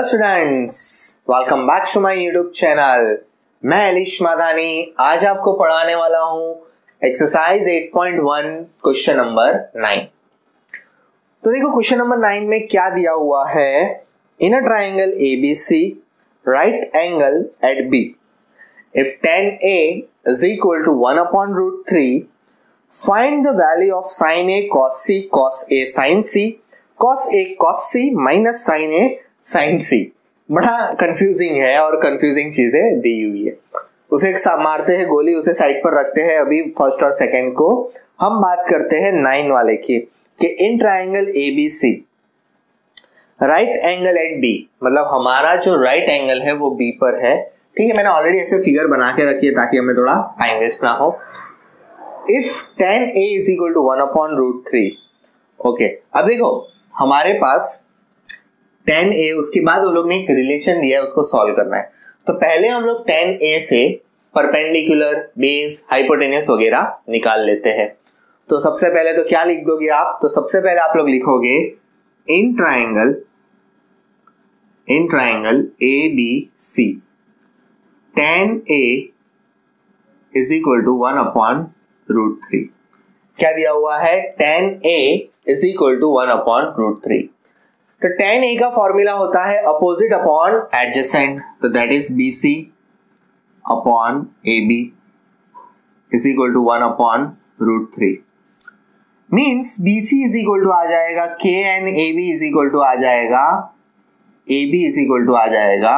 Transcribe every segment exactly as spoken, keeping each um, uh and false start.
Students, welcome back to my YouTube channel. मैं अलीश मादानी आज आपको पढ़ाने वाला हूं exercise eight point one question number nine. तो देखो क्वेश्चन नंबर नाइन में क्या दिया हुआ है। In a triangle A B C right angle at B if tan A is equal to one upon root three find the value of sin A cos C cos A sign C cos A cos C minus sign A sign C. बड़ा confusing है और confusing चीजें दी हुई है। उसे मारते हैं गोली, उसे साइड पर रखते हैं अभी फर्स्ट और सेकंड को। हम बात करते हैं नाइन वाले की कि in triangle A B C right angle at B, मतलब हमारा जो राइट एंगल है वो बी पर है। ठीक है, मैंने ऑलरेडी ऐसे फिगर बना के रखी है ताकि हमें थोड़ा टाइम वेस्ट ना हो। If tan A is equal to one upon root three. Okay, अब देखो हमारे पास टेन ए, उसके बाद वो लोग ने एक रिलेशन दिया है, उसको सॉल्व करना है। तो पहले हम लोग टेन ए से परपेंडिकुलर, बेस, हाइपोटेन्यूस वगैरह निकाल लेते हैं। तो सबसे पहले तो क्या लिख दोगे आप? तो सबसे पहले आप लोग लिखोगे in triangle in triangle A B C tan A is equal to one upon root three. क्या दिया हुआ है? Tan A is equal to one upon root three. तो टेन ए का फॉर्मूला होता है अपोजिट अपॉन एडजेसेंट, तो that is B C upon A B is equal to one upon root three. Means B C is equal to आ जाएगा के एन A B is equal to आ जाएगा A B is equal to आ जाएगा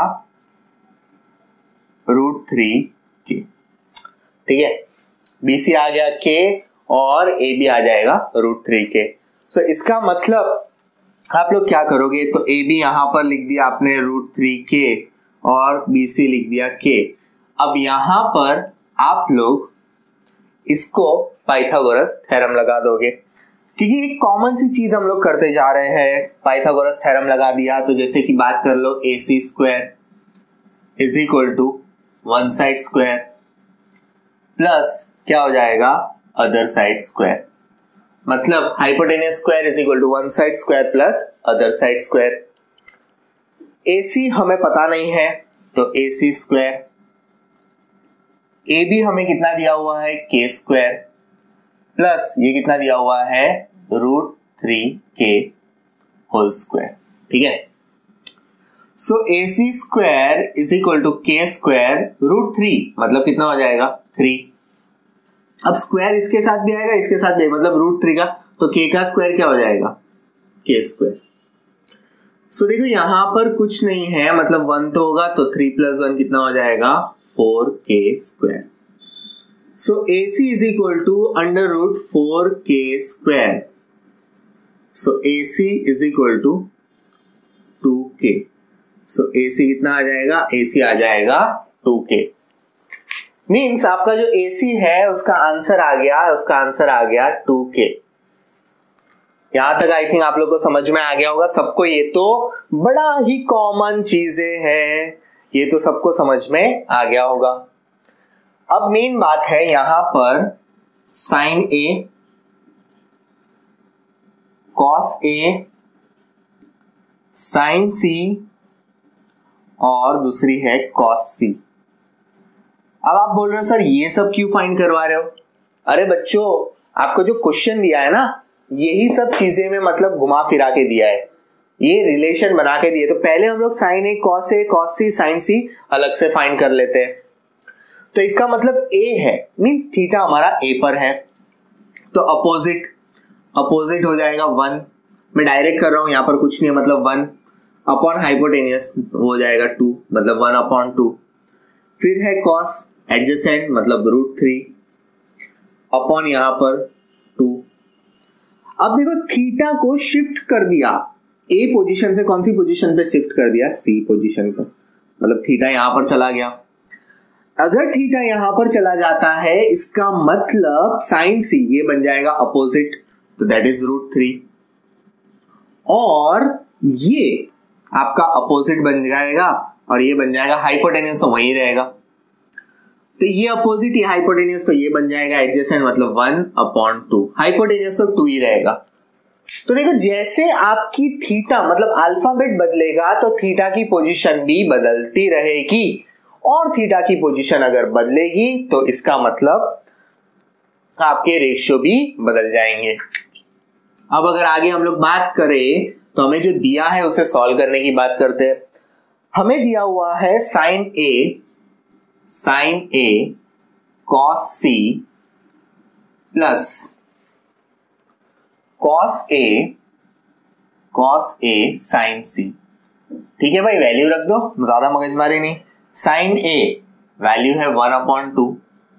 root three के। ठीक है, बी सी आ गया के और ए बी आ जाएगा रूट थ्री के। सो so, इसका मतलब आप लोग क्या करोगे? तो ए बी यहां पर लिख दिया आपने रूट थ्री के और बी सी लिख दिया के। अब यहां पर आप लोग इसको पाइथागोरस थ्योरम लगा दोगे, क्योंकि एक कॉमन सी चीज हम लोग करते जा रहे हैं। पाइथागोरस थ्योरम लगा दिया तो जैसे कि बात कर लो A C square is equal to one side square plus क्या हो जाएगा अदर साइड स्क्वायर, मतलब hypotenuse square is equal to one side square plus other side square. एसी हमें पता नहीं है तो ए सी स्क्वायर, ए बी हमें कितना दिया हुआ है के स्क्वायर प्लस ये कितना दिया हुआ है root three K whole square. ठीक है, so A C square is equal to K square root three, मतलब कितना हो जाएगा थ्री। अब स्क्वायर इसके साथ भी आएगा, इसके साथ भी, मतलब रूट थ्री का, तो के का स्क्वायर क्या हो जाएगा के स्क्वायर। सो देखो यहां पर कुछ नहीं है, मतलब वन तो होगा, तो थ्री प्लस वन कितना हो जाएगा four K square. So A C is equal to under root four K square. So A C is equal to two two. So A सी कितना आ जाएगा? ए सी आ जाएगा टू के। मीन्स आपका जो ए सी है उसका आंसर आ गया उसका आंसर आ गया टू के। यहां तक आई थिंक आप लोग को समझ में आ गया होगा सबको। ये तो बड़ा ही कॉमन चीजें हैं, ये तो सबको समझ में आ गया होगा। अब मेन बात है यहां पर sine A, cos A, sign C और दूसरी है कॉस सी। अब आप बोल रहे हो सर ये सब क्यों फाइंड करवा रहे हो? अरे बच्चों, आपको जो क्वेश्चन दिया है ना, यही सब चीजें में मतलब घुमा फिरा के दिया है, ये रिलेशन बना के दिए। तो पहले हम लोग sine A cos A cos C sine C अलग से फाइंड कर लेते हैं। तो इसका मतलब ए है, मींस थीटा हमारा ए पर है, तो अपोजिट अपोजिट हो जाएगा वन। मैं डायरेक्ट कर रहा हूं, यहां पर कुछ नहीं है, मतलब वन अपॉन हाइपोटेन्यूस हो जाएगा टू, मतलब वन अपॉन टू। फिर है कॉस एडजेसेंट, मतलब रूट थ्री अपॉन यहां पर टू। अब देखो थीटा को शिफ्ट कर दिया, ए पोजीशन से कौन सी पोजीशन पे शिफ्ट कर दिया? सी पोजीशन पर, मतलब थीटा यहां पर चला गया। अगर थीटा यहां पर चला जाता है इसका मतलब साइन सी ये बन जाएगा अपोजिट, तो दैट इज रूट थ्री, और ये आपका अपोजिट बन जाएगा और ये बन जाएगा हाइपोटेन्यूस, तो वही रहेगा। तो ये अपोजिट, ये हाइपोटेन्यूस, तो ये बन जाएगा एडजेसेंट, मतलब वन अपॉन टू। हाइपोटेन्यूस तो टू ही रहेगा। तो देखो जैसे आपकी थीटा मतलब अल्फाबेट बदलेगा तो थीटा की पोजीशन भी बदलती रहेगी, और थीटा की पोजीशन अगर बदलेगी तो इसका मतलब आपके रेशियो भी बदल जाएंगे। अब अगर आगे हम लोग बात करें तो हमें जो दिया है उसे सॉल्व करने की बात करते हैं। हमें दिया हुआ है sine A sine A cos C plus cos A cos A sign C. ठीक है भाई, वैल्यू रख दो, ज्यादा मगजमारी नहीं। साइन ए वैल्यू है वन अपॉन टू,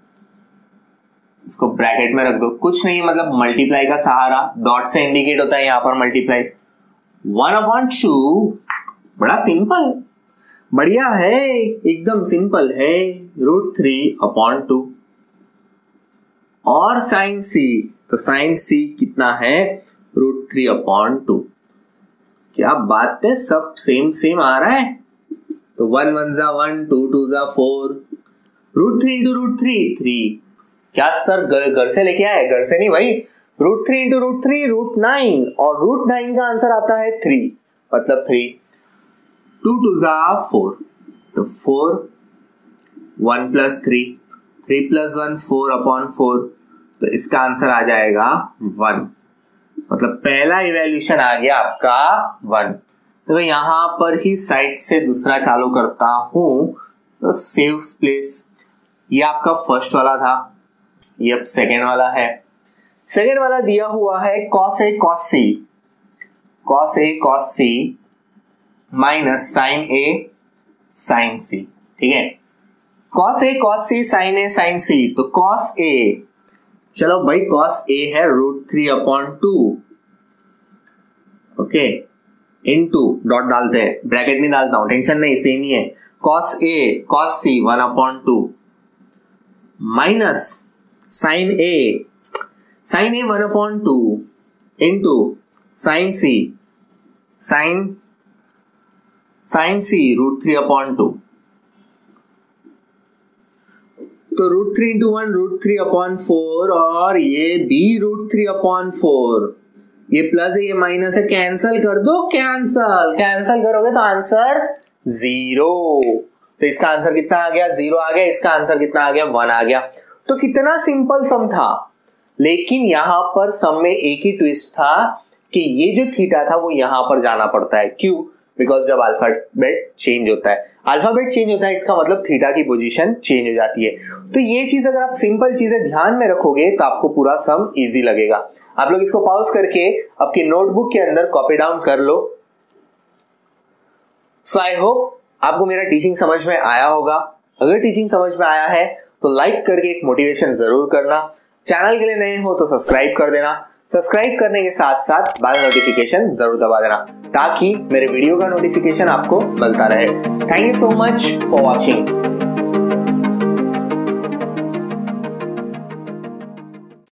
इसको ब्रैकेट में रख दो, कुछ नहीं मतलब मल्टीप्लाई का सहारा, डॉट से इंडिकेट होता है यहां पर मल्टीप्लाई। वन अपॉन टू, बड़ा सिंपल, बढ़िया है, एकदम सिंपल है, रूट थ्री अपॉन टू। और साइन सी, तो साइन सी कितना है, रूट थ्री अपॉन टू। क्या बात है, सब सेम सेम आ रहा है। तो वन वन जा वन, टू टू जा four, root three into root three three. क्या सर घर से लेके आए? घर से नहीं भाई, root three into root three root nine, और रूट नाइन का आंसर आता है थ्री, मतलब थ्री। टू टू जा फोर, तो four, one plus three, three plus one four upon four, तो इसका आंसर आ जाएगा वन, मतलब पहला इवैल्यूएशन आ गया आपका वन। तो यहां पर ही साइड से दूसरा चालू करता हूं, तो सेव प्लेस, ये आपका फर्स्ट वाला था, ये अब सेकेंड वाला है। सेकेंड वाला दिया हुआ है cos A cos C, cos A cos C minus sign A sign C. ठीक है, cos A cos C sine A sign C, तो कॉस ए, चलो भाई कॉस ए है root three upon two, okay, into dot डालते हैं, bracket नहीं डालता हूं, टेंशन नहीं, सेम ही है। Cos A cos C one upon two minus sign A, sine A one upon two into sine C, sine sine C root three upon two. तो root three into one root three upon four, और ये भी root three upon four, ये plus है ये minus है, cancel कर दो, कैंसल कैंसल करोगे तो आंसर जीरो। तो इसका आंसर कितना आ गया, जीरो आ गया, इसका आंसर कितना आ गया, वन आ गया। तो कितना सिंपल सम था, लेकिन यहां पर सम में एक ही ट्विस्ट था कि ये जो थीटा था वो यहां पर जाना पड़ता है। क्यों? बिकॉज जब अल्फाबेट चेंज होता है, अल्फाबेट चेंज होता है, इसका मतलब थीटा की पोजीशन चेंज हो जाती है। तो ये चीज अगर आप सिंपल चीजें ध्यान में रखोगे तो आपको पूरा सम इजी लगेगा। आप लोग इसको पॉज करके आपकी नोटबुक के अंदर कॉपी डाउन कर लो। सो आई होप आपको मेरा टीचिंग समझ में आया होगा। अगर टीचिंग समझ में आया है तो लाइक करके एक मोटिवेशन जरूर करना। चैनल के लिए नए हो तो सब्सक्राइब कर देना। सब्सक्राइब करने के साथ साथ बेल नोटिफिकेशन जरूर दबा देना ताकि मेरे वीडियो का नोटिफिकेशन आपको मिलता रहे। Thank you so much for watching.